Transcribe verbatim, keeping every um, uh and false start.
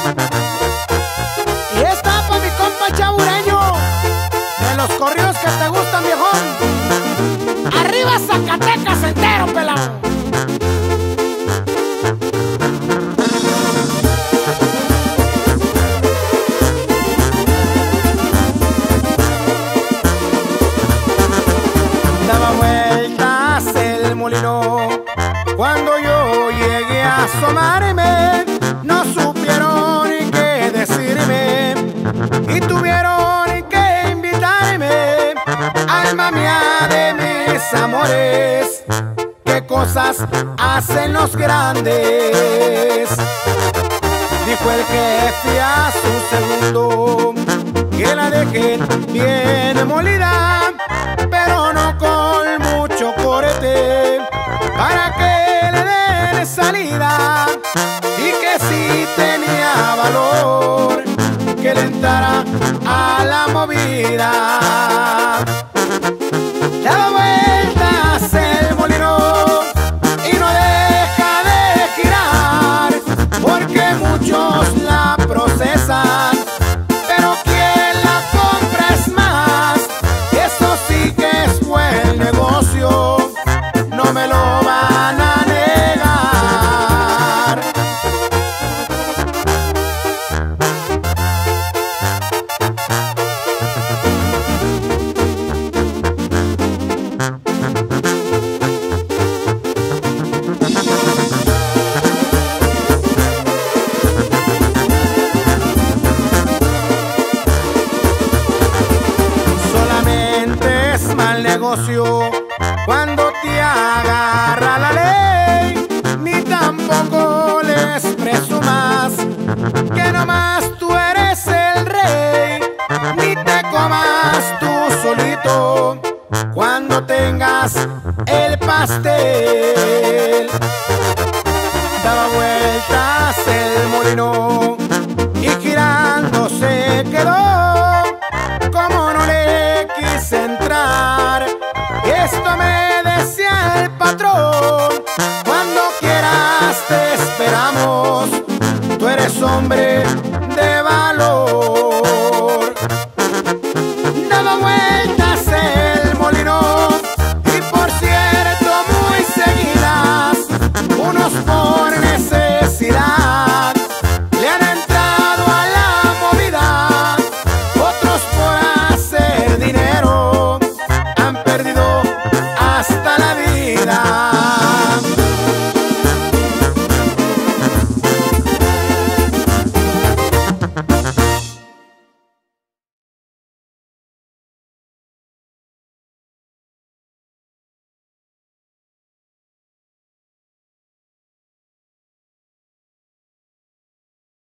Y esta pa' mi compa chabureño, de los corridos que te gustan, viejón. Arriba Zacatecas entero, pelado. Daba vueltas el molino cuando yo llegué a asomarme. No supieron qué decirme y tuvieron que invitarme. Alma mía de mis amores, qué cosas hacen los grandes. Dijo el jefe a su segundo que la dejen bien molida, pero no con mucho corte, para que le den salida, y que si tenía valor que le entrara a la movida. Daba vueltas el molino y no deja de girar, porque muchos la procesan, pero quien la compra es más. Eso sí que es buen negocio, no me lo van a negar. Solamente es mal negocio cuando te agarra la ley, ni tampoco les presumas que nomás tú eres el rey, ni te comas tú solito cuando tengas el pastel. Daba vueltas el molino y girando se quedó. Como no le quise entrar, esto me decía el patrón: cuando quieras te esperamos, tú eres hombre